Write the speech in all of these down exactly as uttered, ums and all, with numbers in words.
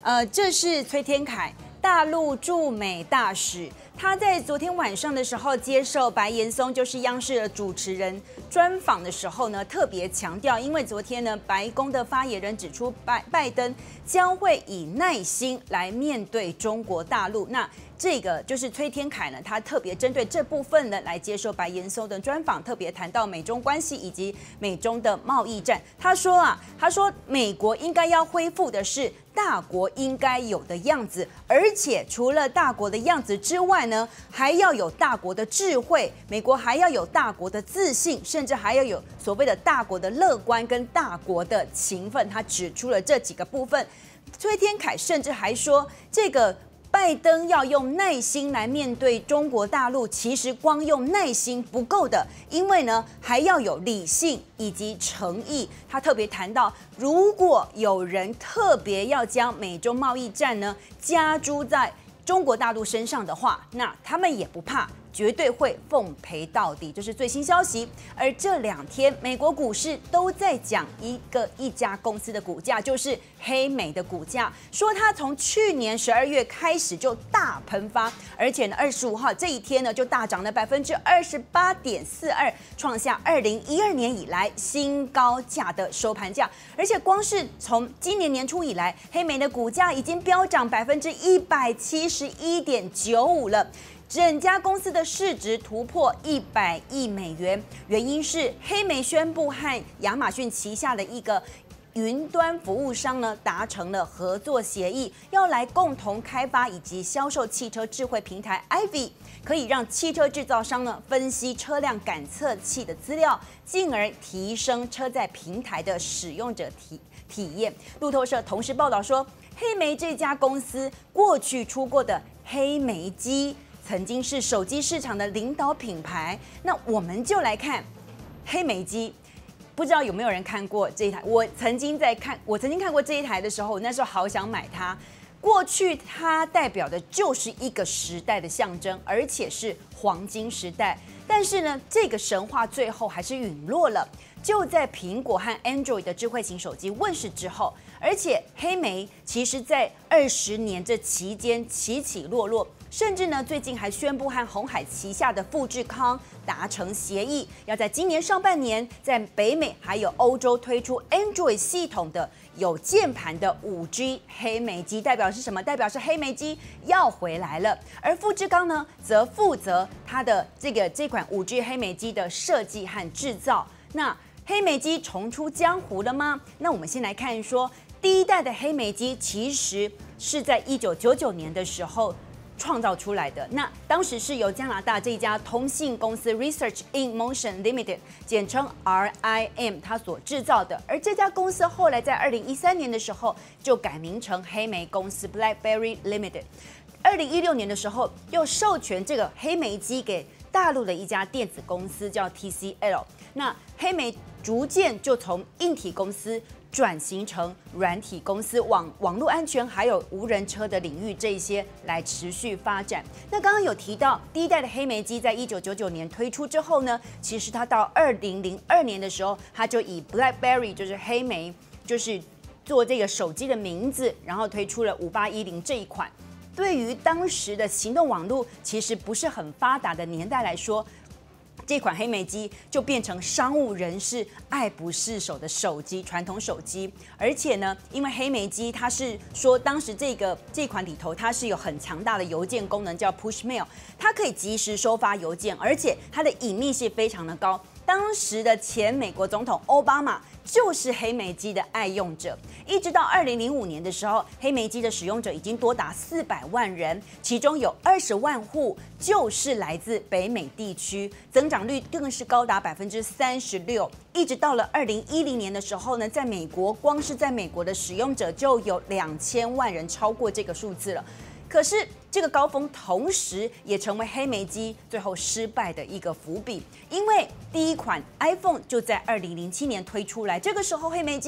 呃，这是崔天凯，大陆驻美大使。他在昨天晚上的时候接受白岩松，就是央视的主持人专访的时候呢，特别强调，因为昨天呢，白宫的发言人指出，拜拜登将会以耐心来面对中国大陆。那这个就是崔天凯呢，他特别针对这部分呢来接受白岩松的专访，特别谈到美中关系以及美中的贸易战。他说啊，他说美国应该要恢复的是大国应该有的样子，而且除了大国的样子之外呢，还要有大国的智慧，美国还要有大国的自信，甚至还要有所谓的大国的乐观跟大国的勤奋。他指出了这几个部分。崔天凯甚至还说，这个拜登要用耐心来面对中国大陆，其实光用耐心不够的，因为呢还要有理性以及诚意。他特别谈到，如果有人特别要将美中贸易战呢加诸在中国大陆身上的话，那他们也不怕，绝对会奉陪到底。这是最新消息。而这两天美国股市都在讲一个一家公司的股价，就是黑莓的股价，说它从去年十二月开始就大喷发，而且呢二十五号这一天呢就大涨了百分之二十八点四二，创下二零一二年以来新高价的收盘价。而且光是从今年年初以来，黑莓的股价已经飙涨百分之一百七十一点九五了。整家公司的市值突破一百亿美元，原因是黑莓宣布和亚马逊旗下的一个云端服务商呢达成了合作协议，要来共同开发以及销售汽车智慧平台 I V Y， 可以让汽车制造商呢分析车辆感测器的资料，进而提升车载平台的使用者体体验。路透社同时报道说，黑莓这家公司过去出过的黑莓机曾经是手机市场的领导品牌。那我们就来看黑莓机，不知道有没有人看过这一台？我曾经在看，我曾经看过这一台的时候，我那时候好想买它。过去它代表的就是一个时代的象征，而且是黄金时代。但是呢，这个神话最后还是陨落了。就在苹果和 Android 的智慧型手机问世之后，而且黑莓其实在二十年这期间起起落落。甚至呢，最近还宣布和鸿海旗下的富士康达成协议，要在今年上半年在北美还有欧洲推出 Android 系统的有键盘的 五 G 黑莓机。代表是什么？代表是黑莓机要回来了。而富士康呢，则负责它的这个这款 五 G 黑莓机的设计和制造。那黑莓机重出江湖了吗？那我们先来看说，第一代的黑莓机其实是在一九九九年的时候创造出来的。那当时是由加拿大这家通信公司 Research in Motion Limited， 简称 R I M， 它所制造的。而这家公司后来在二零一三年的时候就改名成黑莓公司 BlackBerry Limited。二零一六年的时候又授权这个黑莓机给大陆的一家电子公司叫 T C L。那黑莓逐渐就从硬体公司转型成软体公司，往网络安全还有无人车的领域这一些来持续发展。那刚刚有提到第一代的黑莓机在一九九九年推出之后呢，其实它到二零零二年的时候，它就以 BlackBerry 就是黑莓就是做这个手机的名字，然后推出了五八一零这一款。对于当时的行动网络其实不是很发达的年代来说，这款黑莓机就变成商务人士爱不释手的手机，传统手机。而且呢，因为黑莓机它是说当时这个这款里头它是有很强大的邮件功能，叫 Push Mail， 它可以及时收发邮件，而且它的隐秘性非常的高。当时的前美国总统奥巴马就是黑莓机的爱用者，一直到二零零五年的时候，黑莓机的使用者已经多达四百万人，其中有二十万户就是来自北美地区，增长率更是高达百分之三十六。一直到了二零一零年的时候呢，在美国光是在美国的使用者就有两千万人，超过这个数字了。可是这个高峰同时也成为黑莓机最后失败的一个伏笔，因为第一款 iPhone 就在二零零七年推出来，这个时候黑莓机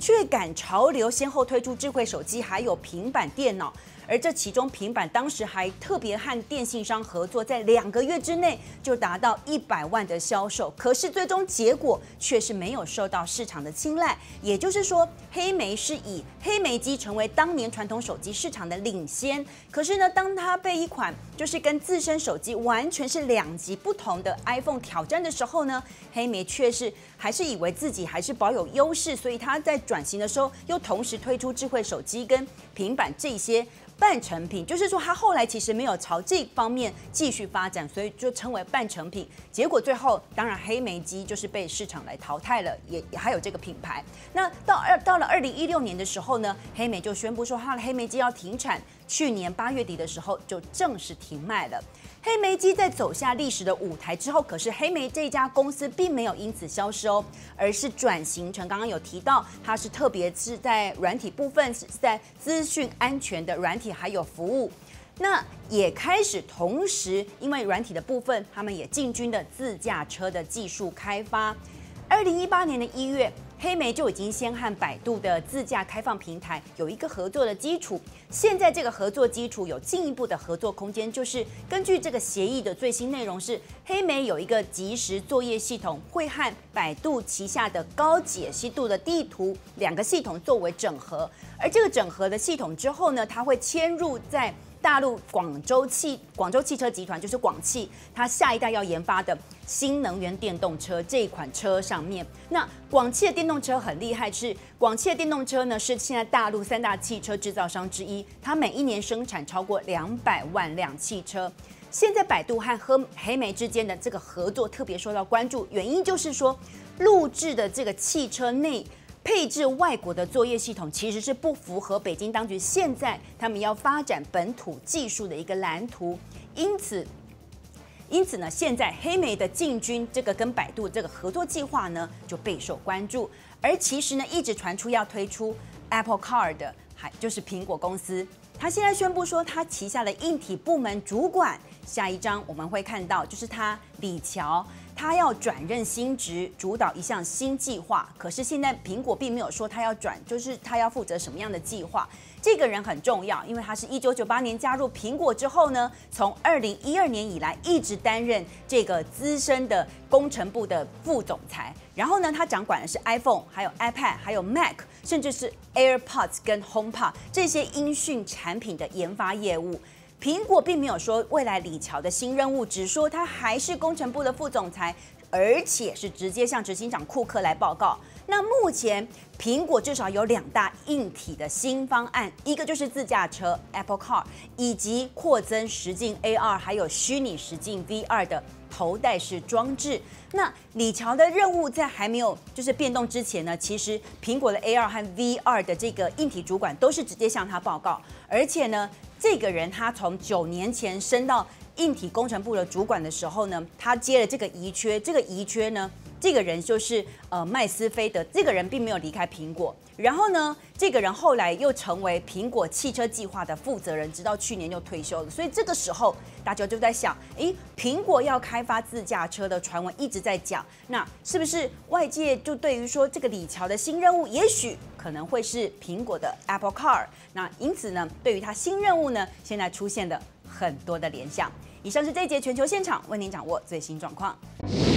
却赶潮流，先后推出智慧手机还有平板电脑。而这其中平板当时还特别和电信商合作，在两个月之内就达到一百万的销售，可是最终结果却是没有受到市场的青睐。也就是说，黑莓是以黑莓机成为当年传统手机市场的领先，可是呢，当它被一款就是跟自身手机完全是两极不同的 iPhone 挑战的时候呢，黑莓却是还是以为自己还是保有优势，所以它在转型的时候又同时推出智慧手机跟平板这些半成品，就是说它后来其实没有朝这方面继续发展，所以就称为半成品。结果最后当然黑莓机就是被市场来淘汰了，也也还有这个品牌。那到二到了二零一六年的时候呢，黑莓就宣布说它的黑莓机要停产，去年八月底的时候就正式停卖了。黑莓机在走下历史的舞台之后，可是黑莓这家公司并没有因此消失哦，而是转型成刚刚有提到，它是特别是在软体部分，是在资讯安全的软体还有服务。那也开始同时，因为软体的部分，他们也进军了自驾车的技术开发。二零一八年的一月，黑莓就已经先和百度的自驾开放平台有一个合作的基础。现在这个合作基础有进一步的合作空间，就是根据这个协议的最新内容是，黑莓有一个即时作业系统，会和百度旗下的高解析度的地图两个系统作为整合。而这个整合的系统之后呢，它会嵌入在大陆广州汽广州汽车集团，就是广汽，它下一代要研发的新能源电动车这一款车上面。那广汽的电动车很厉害，是广汽的电动车呢是现在大陆三大汽车制造商之一，它每一年生产超过两百万辆汽车。现在百度和黑黑莓之间的这个合作特别受到关注，原因就是说，录制的这个汽车内配置外国的作业系统其实是不符合北京当局现在他们要发展本土技术的一个蓝图，因此，因此呢，现在黑莓的进军这个跟百度这个合作计划呢就备受关注，而其实呢一直传出要推出 Apple Car 的，还就是苹果公司，他现在宣布说他旗下的硬体部门主管，下一章我们会看到就是他李乔。他要转任新职，主导一项新计划。可是现在苹果并没有说他要转，就是他要负责什么样的计划。这个人很重要，因为他是一九九八年加入苹果之后呢，从二零一二年以来一直担任这个资深的工程部的副总裁。然后呢，他掌管的是 iPhone、还有 iPad、还有 Mac， 甚至是 AirPods 跟 HomePod 这些音讯产品的研发业务。苹果并没有说未来李乔的新任务，只说他还是工程部的副总裁，而且是直接向执行长库克来报告。那目前苹果至少有两大硬体的新方案，一个就是自驾车 Apple Car， 以及扩增实境 A R 还有虚拟实境 V R 的头戴式装置。那李乔的任务在还没有就是变动之前呢，其实苹果的 A R 和 V R 的这个硬体主管都是直接向他报告，而且呢，这个人他从九年前升到硬体工程部的主管的时候呢，他接了这个遗缺，这个遗缺呢，这个人就是呃麦斯菲德，这个人并没有离开苹果，然后呢，这个人后来又成为苹果汽车计划的负责人，直到去年就退休了。所以这个时候大家就在想，诶，苹果要开发自驾车的传闻一直在讲，那是不是外界就对于说这个李乔的新任务，也许可能会是苹果的 Apple Car？ 那因此呢，对于他新任务呢，现在出现了很多的联想。以上是这一节全球现场，为您掌握最新状况。